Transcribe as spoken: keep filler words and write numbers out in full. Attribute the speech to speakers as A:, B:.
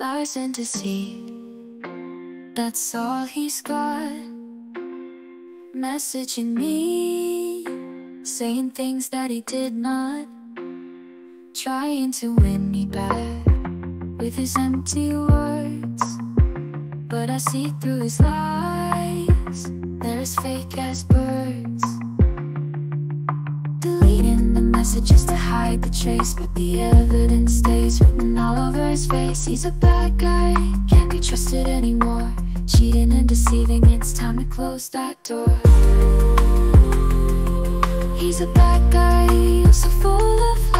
A: lies and deceit, that's all he's got. Messaging me, saying things that he did not, trying to win me back with his empty words. But I see through his lies, they're as fake as birds. Deleting the messages to hide the trace, but the evidence stays written all over his face. He's a bad guy, can't be trusted anymore. Cheating and deceiving, it's time to close that door. He's a bad guy, you're so full of